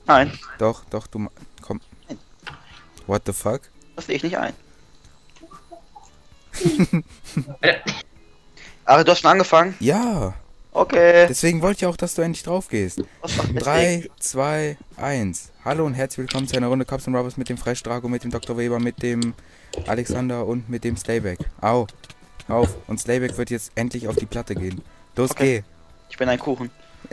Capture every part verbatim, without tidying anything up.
Nein, Doch, doch, du... ma- Komm. Nein. What the fuck? das sehe ich nicht ein. Alter, Aber du hast schon angefangen? Ja, Okay. deswegen wollte ich auch, dass du endlich drauf gehst. Was macht drei, zwei, eins. Hallo und herzlich willkommen zu einer Runde Cops and Robbers mit dem Freistrago, mit dem Doktor Weber, mit dem Alexander und mit dem Slayback. Au, auf. Und Slayback wird jetzt endlich auf die Platte gehen. Los, Okay. geh. Ich bin ein Kuchen.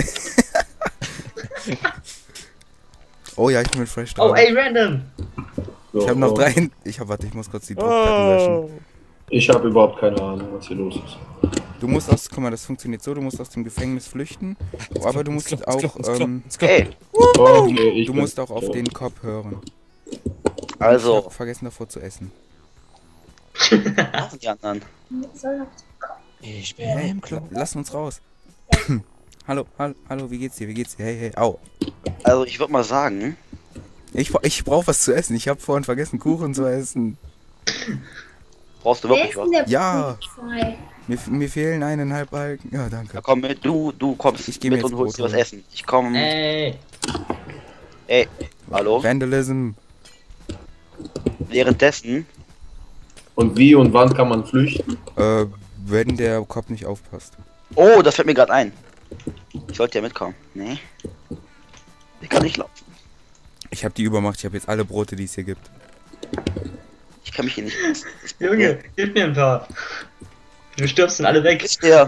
Oh ja, ich bin mit Freistrago. oh, ey, random! Ich habe noch drei... Ich hab, warte, ich muss kurz die Druckplatten löschen. Ich habe überhaupt keine Ahnung, was hier los ist. Du musst aus... Guck mal, das funktioniert so, du musst aus dem Gefängnis flüchten. Aber du musst auch... Ähm, Hey, Okay, ich du bin- musst auch auf so. den Kopf hören. Ich also, hab vergessen davor zu essen. was sind die anderen? Ich bin im La Club. lass uns raus. hallo, hallo, hallo, wie geht's dir? Wie geht's dir? Hey, hey, au. Also, ich würde mal sagen, Ich, bra- ich brauche was zu essen. Ich habe vorhin vergessen, Kuchen zu essen. brauchst du wirklich was? Ja. Mir, mir fehlen eineinhalb Balken. Ja, danke. Ja, komm mit, du, du kommst Ich geh mir mit jetzt und holst dir Brot was holen. essen. Ich komm, Ey, ey, hallo? Vandalism. Währenddessen, Und wie und wann kann man flüchten? Äh, wenn der Kopf nicht aufpasst. oh, das fällt mir gerade ein. Ich sollte ja mitkommen. Nee. Ich kann nicht laufen. Ich habe die Übermacht. Ich habe jetzt alle Brote, die es hier gibt. Ich kann mich hier nicht. Junge, gib mir ein paar. Du stirbst dann alle weg. Ist der?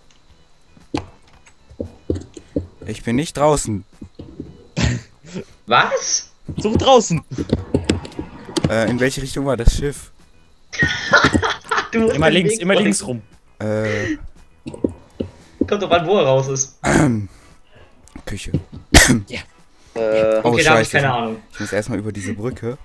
Ich bin nicht draußen. Was? Such draußen. Äh, in welche Richtung war das Schiff? Du musst Immer den links, Weg immer folgen. links rum. Äh, Kommt doch an, wo er raus ist. Küche. Äh, Oh, Okay, da hab ich scheiße. keine Ahnung. Ich muss erstmal über diese Brücke.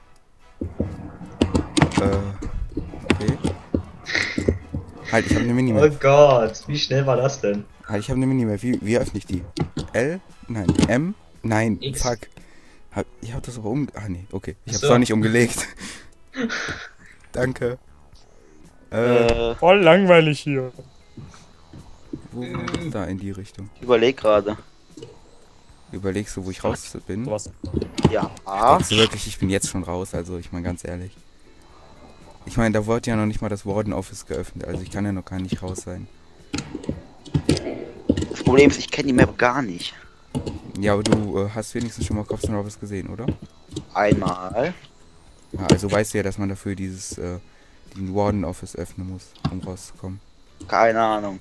Äh, okay. Halt, ich habe eine Oh Minimap. Gott, wie schnell war das denn? Halt, ich habe eine Minimap. Wie, wie öffne ich die? L? Nein. M? Nein. X. Fuck. Hab, ich hab das aber um... Ah, nee. Okay. Ich hab's So. doch nicht umgelegt. Danke. Äh, äh, Voll langweilig hier. wo? Da, in die Richtung. ich überleg gerade. Überlegst du, wo ich raus bin? Sowas. Ja. Denkst du wirklich, ich bin jetzt schon raus? Also, ich meine ganz ehrlich. Ich meine, da wurde ja noch nicht mal das Warden Office geöffnet. Also, ich kann ja noch gar nicht raus sein. Das Problem ist, ich kenne die Map gar nicht. Ja, aber du äh, hast wenigstens schon mal Cops and Robbers gesehen, oder? Einmal. Ja, also weißt du ja, dass man dafür dieses, äh, den Warden Office öffnen muss, um rauszukommen. Keine Ahnung.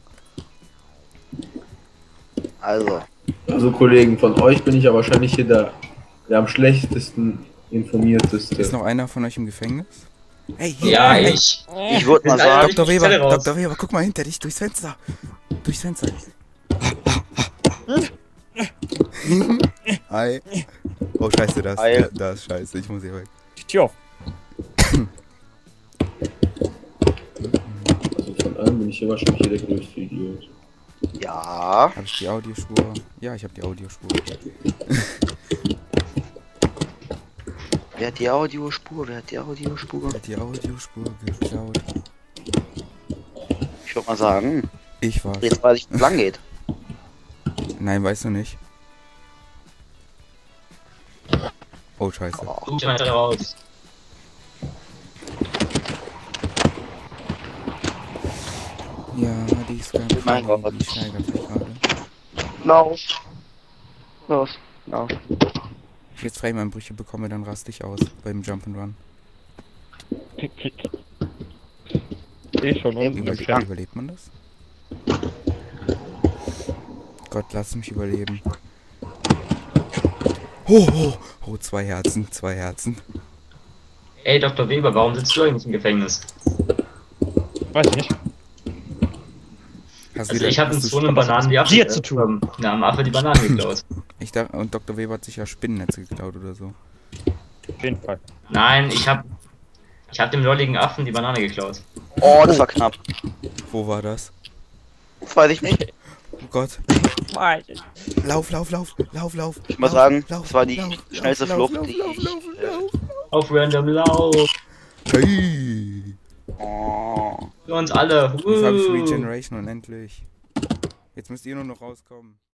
Also, Also Kollegen, von euch bin ich ja wahrscheinlich hier der, der am schlechtesten informierteste. Ist noch einer von euch im Gefängnis? Hey, hier, Ja, hey, ich. ich würde Wir mal sind alle sagen, durch Doktor die Weber, Zelle raus. Doktor Weber, guck mal hinter dich, durchs Fenster. Durchs Fenster. Hi. Oh, scheiße, das, Hi. das ist scheiße, ich muss hier weg. Tja. Also von allen bin ich hier wahrscheinlich hier der größte Idiot. ja. Habe ich die Audiospur? Ja, ich habe die Audiospur. Wer hat die Audiospur? Wer hat die Audiospur? Hat die Audiospur geklaut. Ich würde mal sagen, Ich war's. jetzt weiß ich, wo es lang geht. Nein, weißt du nicht. Oh, scheiße. Oh, Gut, dann raus. Ja, die ist ganz Mein Gott. Die steigert sich gerade. Los. Los. Los. Wenn ich jetzt Frame-Einbrüche bekomme, dann raste ich aus beim Jump'n'Run. Eh schon Eben. unten Über im Chat. überlebt man das? Gott, lass mich überleben. Oh, oh, oh, zwei Herzen, zwei Herzen. Ey, Doktor Weber, warum sitzt du eigentlich im Gefängnis? Weiß ich nicht. Hast Also wieder- ich habe in hast du Zone Sp- Bananen die Affe Dir zu tun. ähm, Na, am Affe die Bananen geklaut. Ich dachte, und Doktor Weber hat sich ja Spinnennetze geklaut oder so. Auf jeden Fall. Nein, ich hab. Ich hab dem lolligen Affen die Banane geklaut. Oh, das war knapp. Wo war das? Das weiß ich nicht. Oh Gott. Weiß ich. Lauf, lauf, lauf, lauf, lauf. Ich muss sagen, das war die schnellste Flucht, lauf, die lauf, ich, lauf, lauf. Auf random Lauf. Hey. Oh. Für uns alle. Jetzt habe ich Uh. Regeneration unendlich. Jetzt müsst ihr nur noch rauskommen.